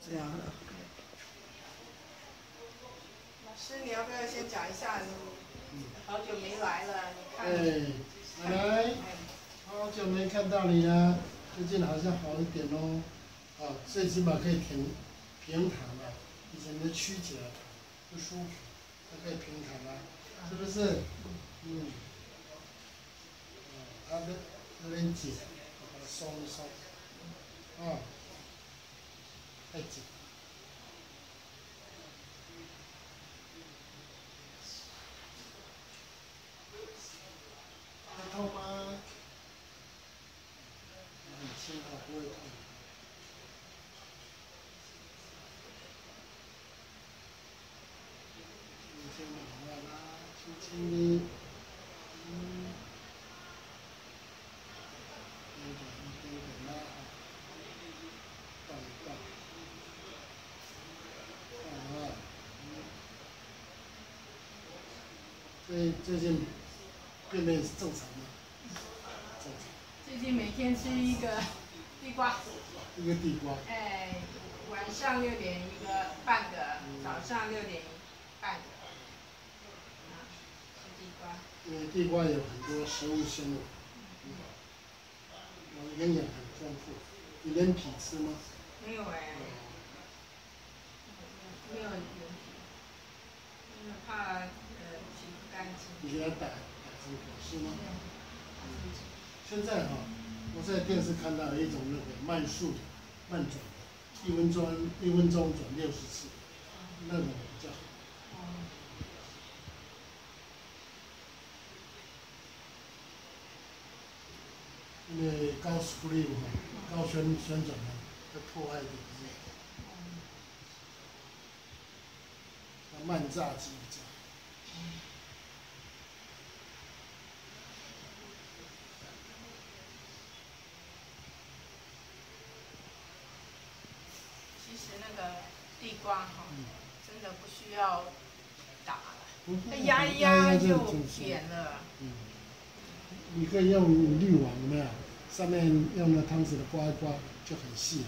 这样的。 老师，你要不要先讲一下？你好久没来了，你看。 奶奶，好久没看到你了，最近好像好一点哦。啊，最起码可以平躺了，以前的曲起来不舒服，它可以平躺了，是不是？嗯。它的有点紧，我把它松一松。啊，太紧。会痛吗？很轻啊，不会痛。先往外拉，轻轻地，一点拉啊，倒一倒，放外，最近便便是正常的，正常。 最近每天吃一个地瓜。 一个地瓜。 晚上6点一个半个，早上6点半个。吃地瓜。 因为地瓜有很多食物纤维，营养很丰富。你连皮吃吗？ 没有哎。没有连皮，因为怕洗不干净。 你给它打成果是吗？现在哈，我在电视看到有一种那个慢速的、慢转的，1分钟转60次，那种比较好。因为高速率嘛，高旋转嘛，会破坏里面。那慢炸鸡比较好。 其实那个地瓜哈，真的不需要打了，它压一压就扁了。 你可以用滤网，有没有？上面用那汤匙的刮一刮，就很细。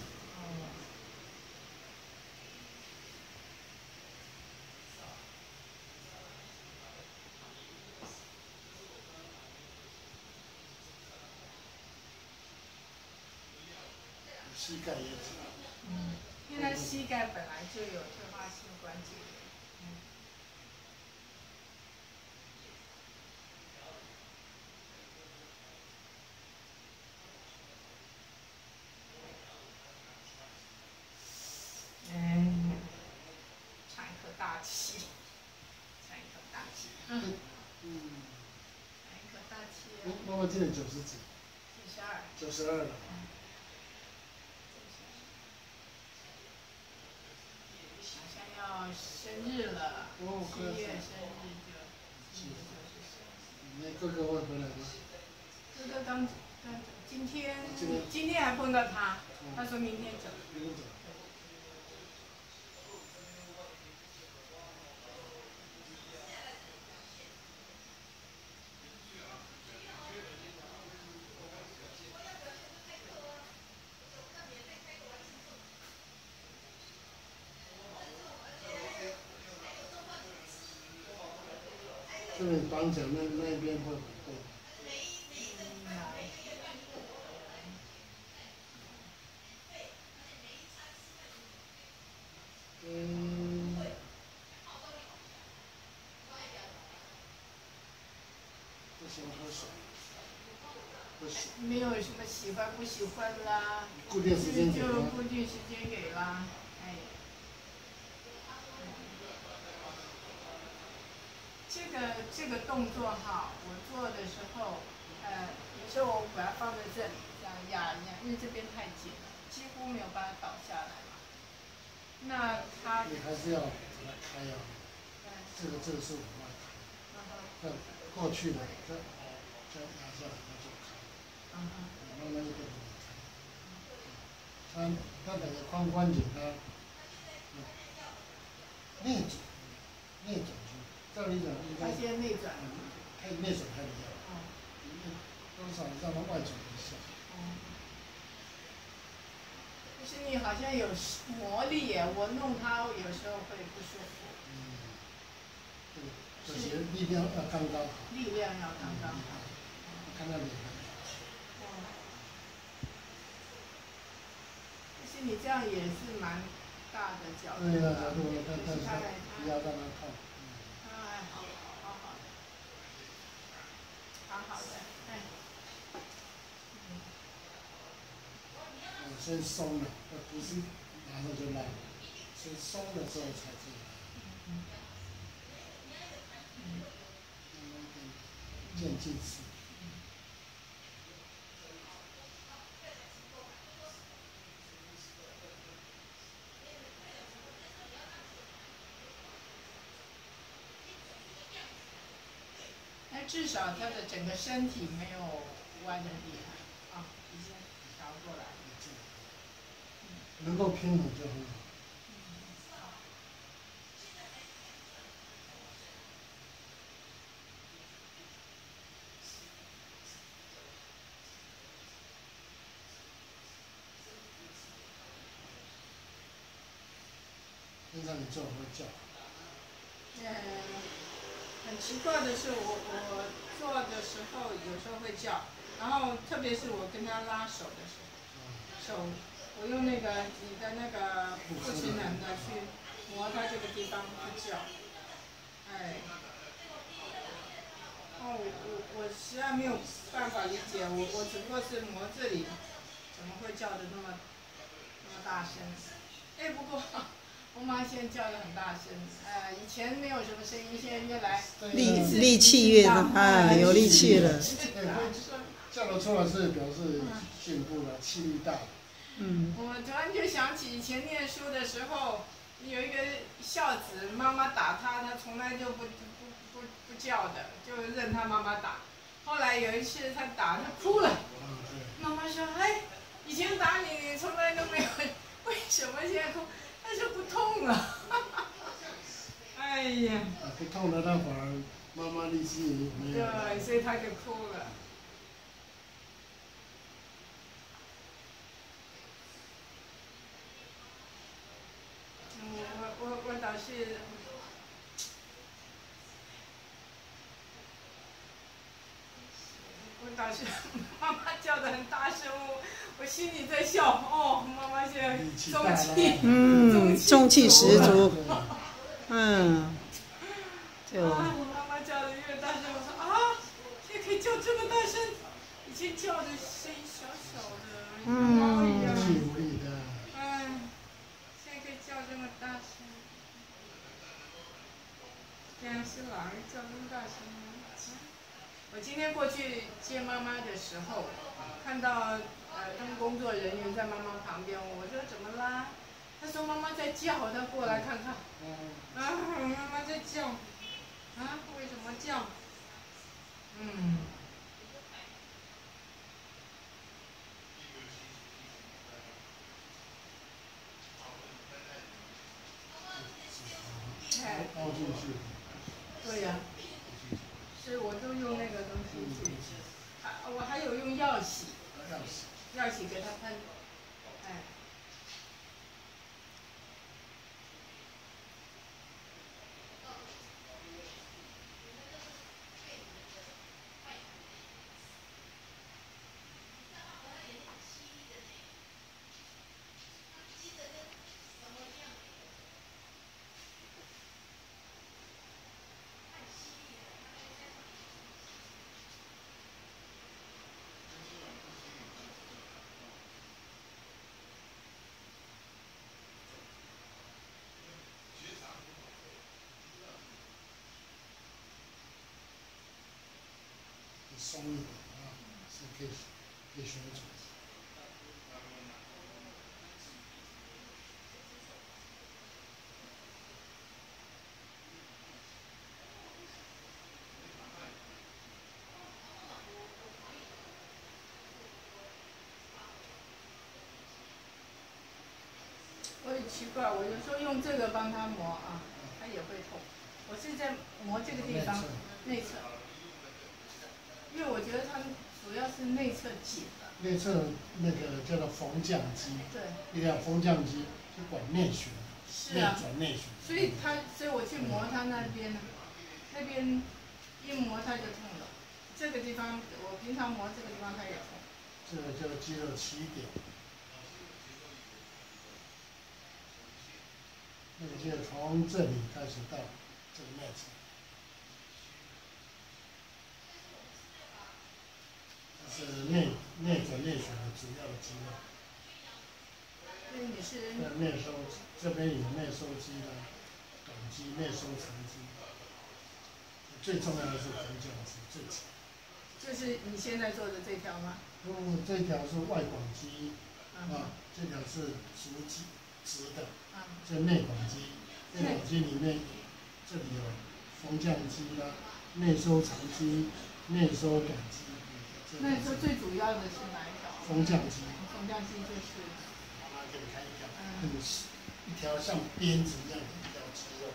膝盖也紧。 因为他膝盖本来就有退化性关节炎。喘一口大气，喘一口大气。喘一口大气。 妈妈今年90几？92了。 马上要生日了，7月生日就。 你哥哥会回来吗？ 哥哥刚今天还碰到他，他说明天走。 明天走。这边绑脚那边会很痛。不喜欢喝水。 没有什么喜欢不喜欢啦， 固定时间给就固定时间给啦，这个动作哈，我做的时候，有时候我把它放在这里，这样压一压，因为这边太紧了，几乎没有把它倒下来嘛。那它你还是要把它开啊。这个是往外开。过去的再压下来，它就开。慢慢一点开。它整个髋关节内转照理讲应该。 它先内转。 太内转太厉害。多少让它外转一下。 就是你好像有魔力耶，我弄它有时候会不舒服。 这些力量要刚刚好。 力量要刚刚好。 看到脸。 其实你这样也是蛮大的角度。 对呀，角度，但是不要让它痛。 哎，好好的，哎。 先松了，不是马上就烂了，先松了之后才这样。渐进式。 那至少他的整个身体没有弯的厉害啊，已经调过来。 能够平衡就很好。平常你做会叫？ 很奇怪的是，我做的时候有时候会叫，然后特别是我跟他拉手的时候，我用那个你的那个不齿能的去磨他这个地方去叫，哎，我实在没有办法理解，我只不过是磨这里，怎么会叫的那么大声？哎，不过。我妈现在叫的很大声，以前没有什么声音，现在越来力气越大，有力气了。 叫得出来是表示进步了，气力大了。 我突然就想起以前念书的时候，有一个孝子，妈妈打他，他从来就不叫的，就任他妈妈打。后来有一次他打，他哭了。妈妈说：“哎，以前打你从来都没有，为什么现在哭？”他就不痛了，哎呀！ 不痛了，那会儿妈妈力气没有。 对，所以他就哭了。我倒是，妈妈叫的很大声，我心里在笑，哦，妈妈现在中气十足，就。 妈妈叫的越大声，我说啊，现在可以叫这么大声，以前叫的声音小小的，猫一样。 无力的。 现在可以叫这么大声，原来是狼叫这么大声吗？我今天过去接妈妈的时候，看到他们工作人员在妈妈旁边，我说怎么啦？他说妈妈在叫，他过来看看。妈妈在叫，为什么叫？ 凹进去。 对呀。所以我都用那个东西去，我还有用药洗给它喷， 松一点是可以旋转。 我也奇怪，我有时候用这个帮他磨他也会痛。我是在磨这个地方内侧，因为我觉得他主要是内侧紧了。 内侧那个叫做缝降肌， 对， 一条缝降肌是管内旋， 是啊， 内转内旋。 所以我去磨它那边，那边一磨它就痛了。这个地方我平常磨这个地方它也痛。 这个叫肌肉起点，那个就从这里开始到这个内侧。这是内转内旋的主要的肌肉。 所以你是内收，这边有内收肌的短肌、内收长肌。最重要的是缝降肌，最长。 就是你现在做的这条吗？ 这条是外广肌，这条是直的，这内广肌。内广肌里面，这里有缝降肌啦、内收长肌、内收短肌。 那你说最主要的是哪一条？ 缝降肌。 缝降肌就是。 我拿给你看一条，一条像鞭子一样的一条肌肉。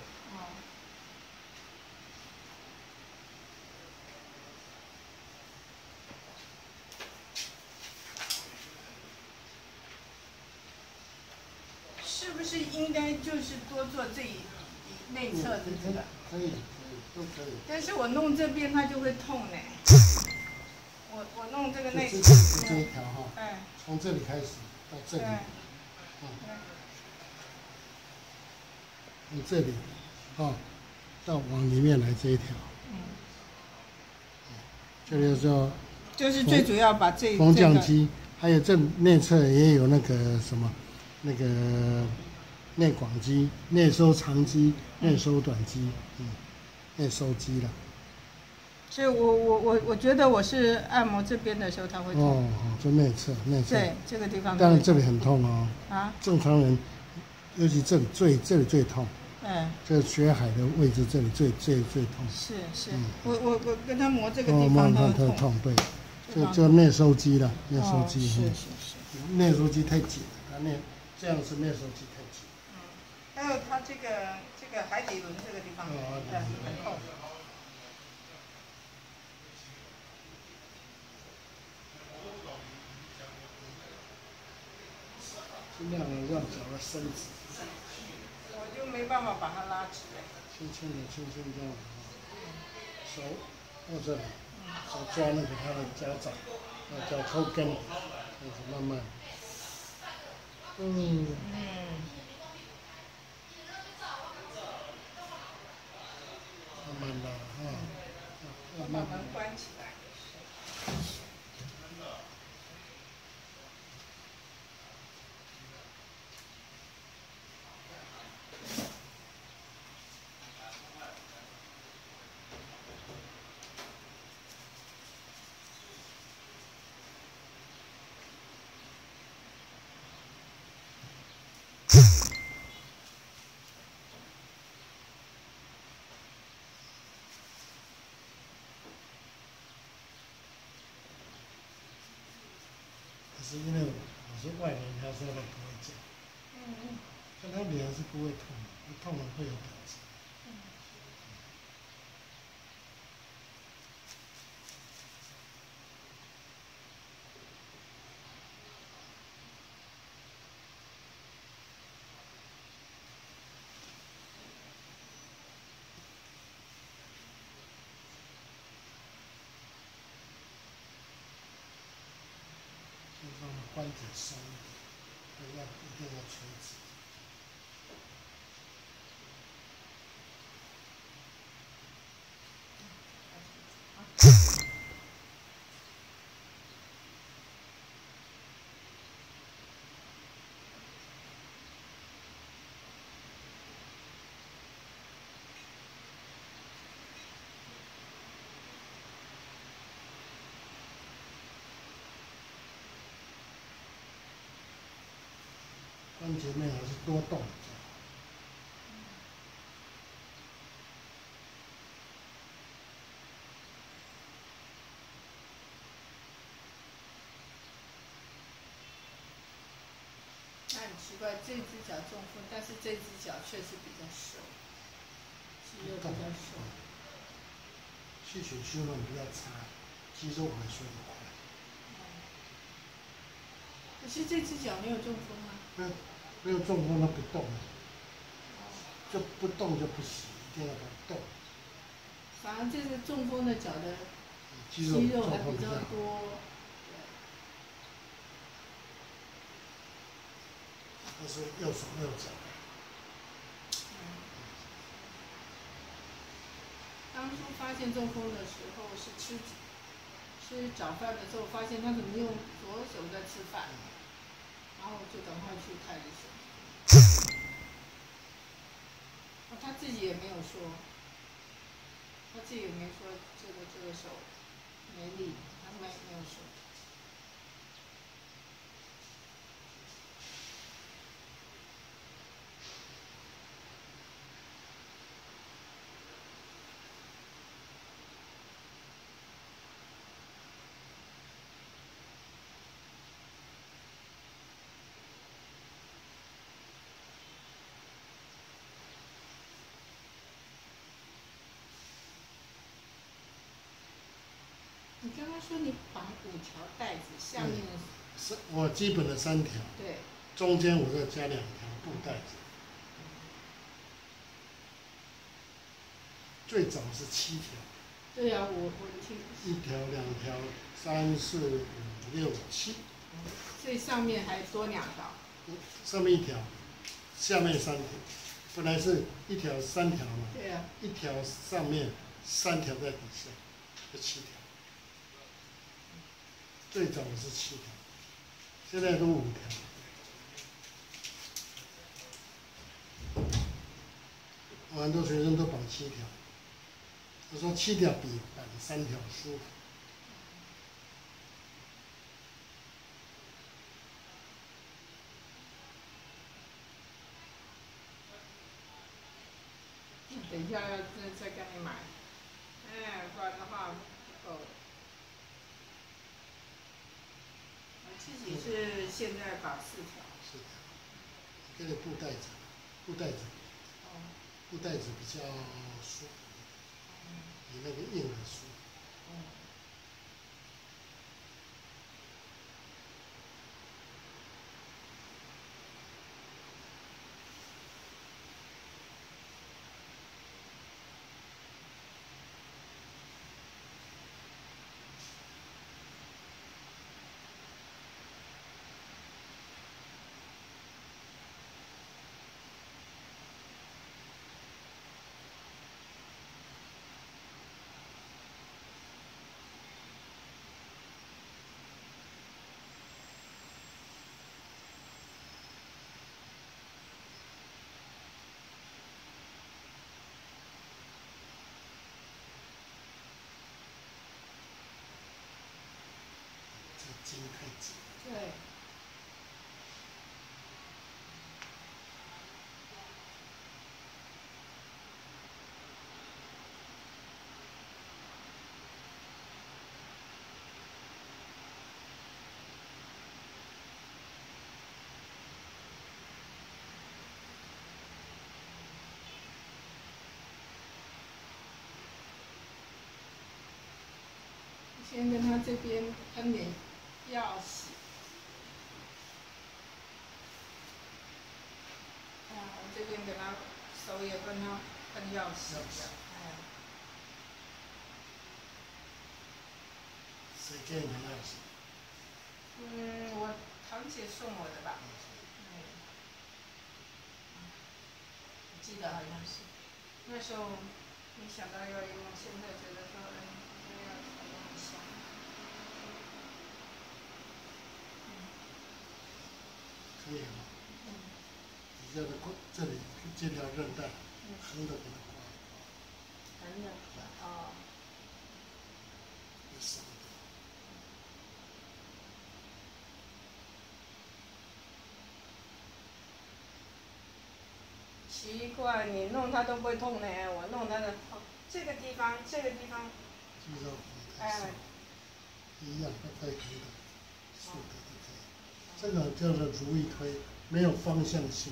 是不是应该就是多做这一内侧的这个？ 可以，都可以。 但是我弄这边它就会痛呢。我弄这个内侧。 这一条哈，从这里开始到这里，从这里，到往里面来这一条，这个叫就是最主要把这缝降肌，还有这内侧也有那个什么，那个内广肌、内收长肌、内收短肌，内收肌了。 所以我觉得我是按摩这边的时候它会痛。 这内侧。 对，这个地方。 当然这里很痛哦。正常人，尤其这里最痛。这个血海的位置这里最痛。是，我跟他磨这个地方都痛。对，这内收肌了，内收肌。是。内收肌太紧了，这样是内收肌太紧。 还有它这个海底轮这个地方，很痛。 尽量让脚的伸直。 我就没办法把它拉直。 轻轻这样，手握这里，手抓那个他的脚掌，脚后跟，开始慢慢。慢慢的把门关起来。 是因为我是外人，他说他不会讲，但他脸是不会痛的，痛了会有感觉。让关节松一点，一定要垂直。关节内还是多动。 那很奇怪，这只脚中风，但是这只脚确实比较瘦，肌肉比较瘦。 气血循环比较差，肌肉萎缩的快。 可是这只脚没有中风啊。 没有中风，它不动，就不动就不行，一定要它动。 反而这个中风的脚的肌肉还比较多。 它是右手右脚。 当初发现中风的时候是吃早饭的时候，发现他怎么用左手在吃饭，然后就赶快去看医生。他自己也没有说，他自己也没说这个手没力，他没有说。你刚刚说你绑5条带子，下面是我基本的3条， 对， 中间我再加2条布带子，最早是7条。 对呀、我听。 1条、2条、3、4、5、6、7。 所以上面还多2条。 上面1条，下面3条，本来是1条3条嘛。 对呀、 1条上面3条在底下，就7条。最早是7条，现在都5条。我很多学生都绑7条，我说7条比绑3条舒服。 等一下要再跟你买，不然的话不够。我自己是现在绑4条。 是的，给你布带子，布带子比较舒服，比那个硬的舒服。筋太紧。 对。先跟他这边喷点药洗，我这边给他手也跟他喷药洗一下， 谁给你的钥匙？ 我堂姐送我的吧，我记得好像是，那时候没想到要用，现在觉得说，要用一下。 可以吗？底下的这里这条韧带，横的给它刮一刮。 横的，哦。 少一点。 奇怪，你弄它都不会痛呢，我弄它的，这个地方， 肌肉一样，都可以的，竖的都可以。这个叫做如意推，没有方向性。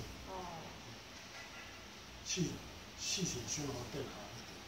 气血循环更好一点。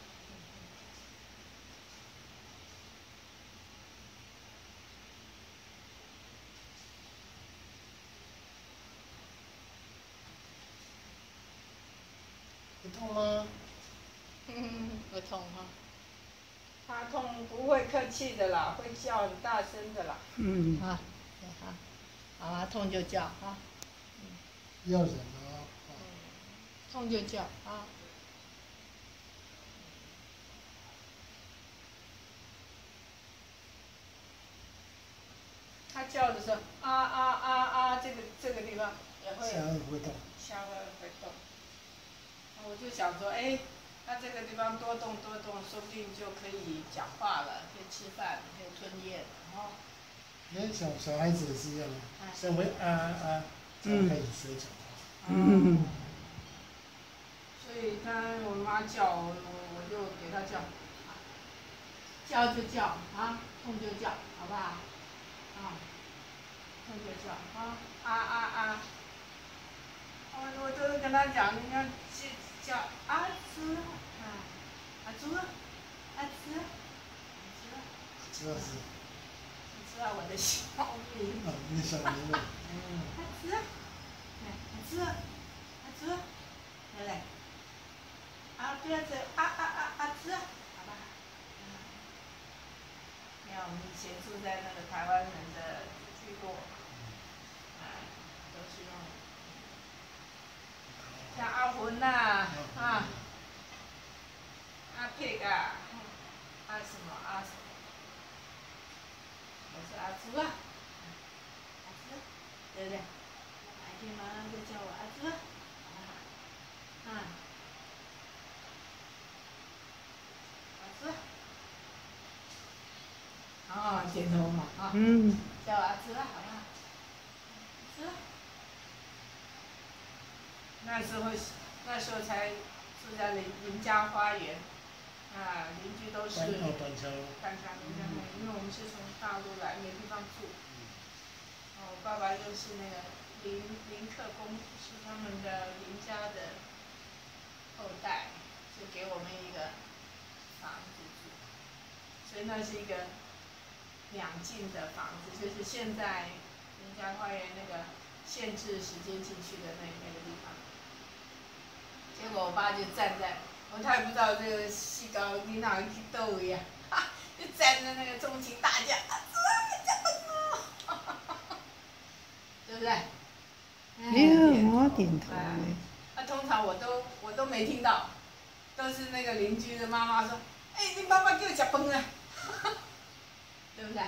不痛吗？ 不痛哈。他痛不会客气的啦，会叫很大声的啦。啊，好啊，痛就叫啊。 要忍啊。 痛就叫啊。他叫的时候，这个地方也会。 下颚会动。 下颚会动。我就想说，哎，他这个地方多动，说不定就可以讲话了，可以吃饭，可以吞咽哦。 小孩子也是一样的，先会才开始学讲话。 所以我妈叫我就给她叫，叫就叫啊，痛就叫，好不好？痛就叫我都跟她讲，你要叫阿芝阿朱，知道我的小名。 你的小名字。 阿芝，对不对？不要这阿芝，好吧？你看我们以前住在那个台湾人的聚落，都是用像阿魂呐，阿佩啊，阿什么，我是阿朱啊，对不对？白天妈妈就叫我阿朱，阿朱，点头嘛叫我阿朱好不好？阿朱。那时候才住在邻家花园，邻居都是板桥因为我们是从大陆来，没地方住。我爸爸又是那个林克公，是他们的邻家的后代，就给我们一个房子住，所以那是一个两进的房子，就是现在林家花园那个限制时间进去的那个地方。结果我爸就站在，他也不知道这个细高你哪去逗位啊，就站在那个中情大将，对不对？ 我点头通常我都没听到，都是那个邻居的妈妈说，你妈妈给我吃饭啊，对不对？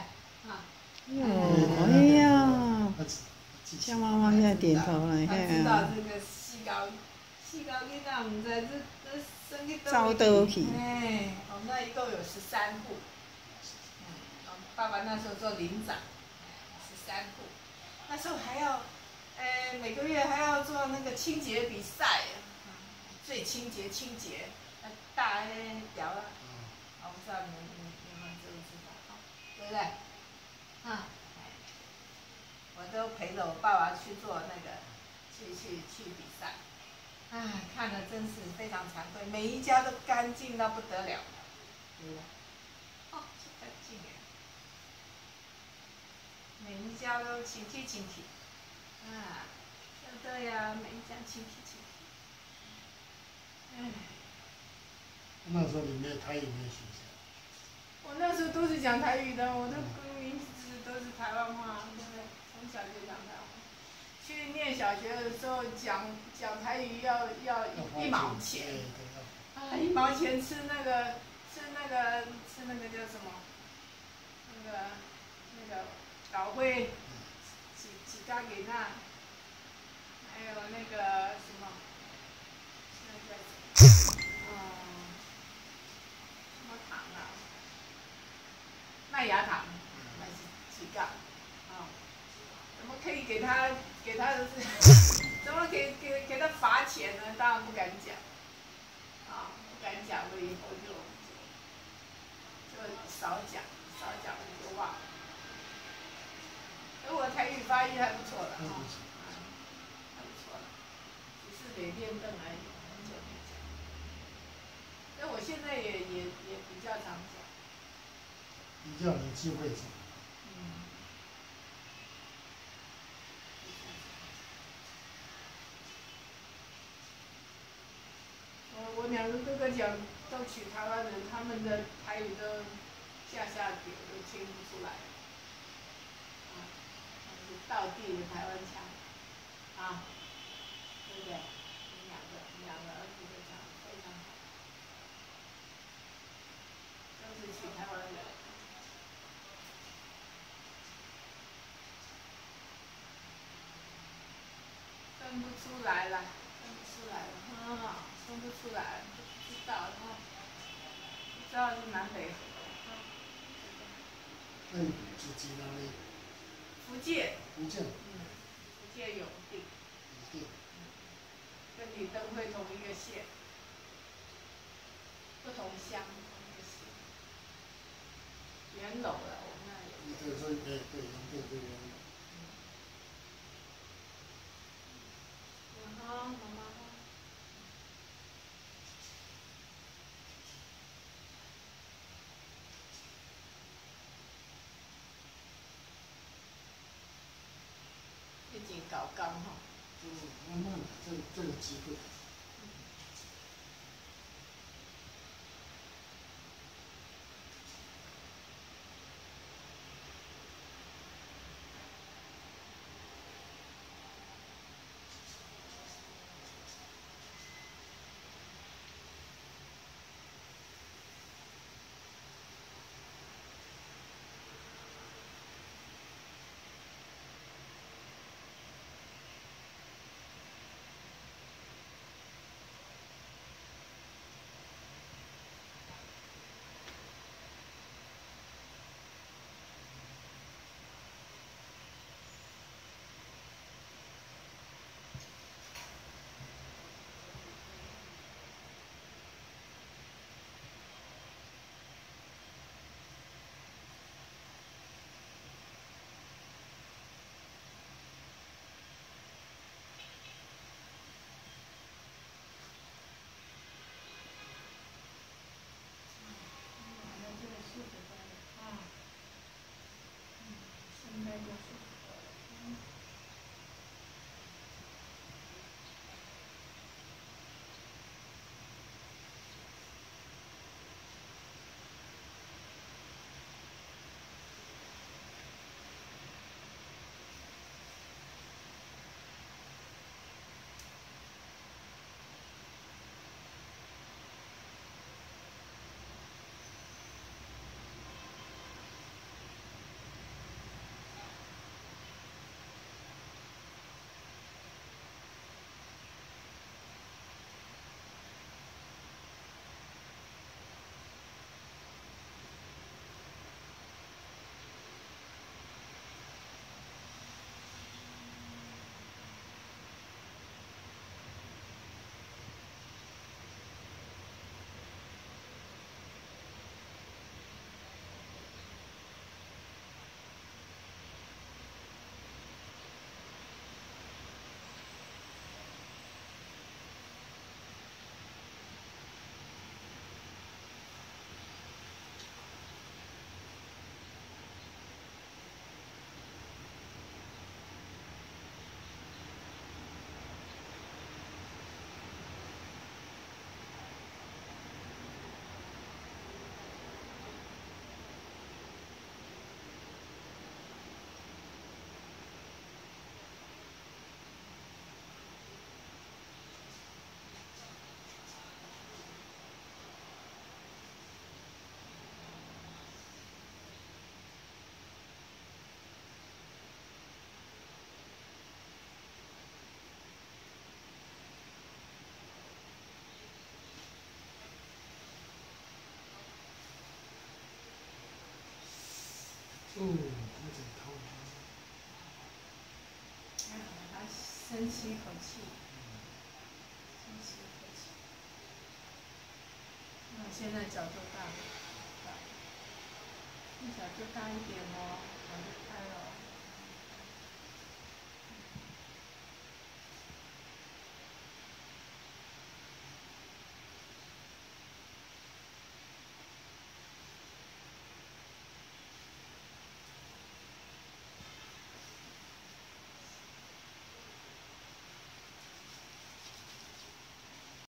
哎呀，像妈妈现在点头了， 他知道这个细高囡仔唔知这生去走倒去。 我们那一共有13户，爸爸那时候做邻长，13户，那时候还要，每个月还要做那个清洁比赛，最清洁，大条啊，我不知道你们知不知道，对不对？我都陪着我爸爸去做那个，去比赛。看了真是非常惭愧，每一家都干净到不得了，对不对？这干净哎，每一家都清体，对呀，每一家清体。 那时候你没有台语没有学习？ 我那时候都是讲台语的，我的名字都是台湾话，对不对？从小就讲台湾话。去念小学的时候讲台语要1毛钱，1毛钱吃那个叫什么？那个老灰，几家给那，还有那个什么，什么糖啊？麦芽糖，还是几个？怎么可以给他的怎么给他罚钱呢？当然不敢讲，不敢讲了，以后就少讲就忘了。我台语发音还不错的，还不错了，只是得练凳而已，很久没讲。但我现在也比较常讲， 比较有机会讲。 两个哥哥讲都娶台湾人，他们的台语都下调都听不出来，啊，是道地的台湾腔，啊，对不对？两个儿子都讲得非常好，都是娶台湾人。分不出来了，分不出来了，分不出来，不知道哈，不知道是南北河， 那你是济哪里？ 福建。 福建。 福建永定。 永定。 跟李登辉同一个县，不同乡，同一个县。元楼了，我们那里。 对，所以对，永定对元楼。 妈妈。最近搞刚哈。 慢慢的，这个机会。有点痛。 还深吸一口气，深吸一口气。那现在脚就大了，脚就大一点哦，脚就开了。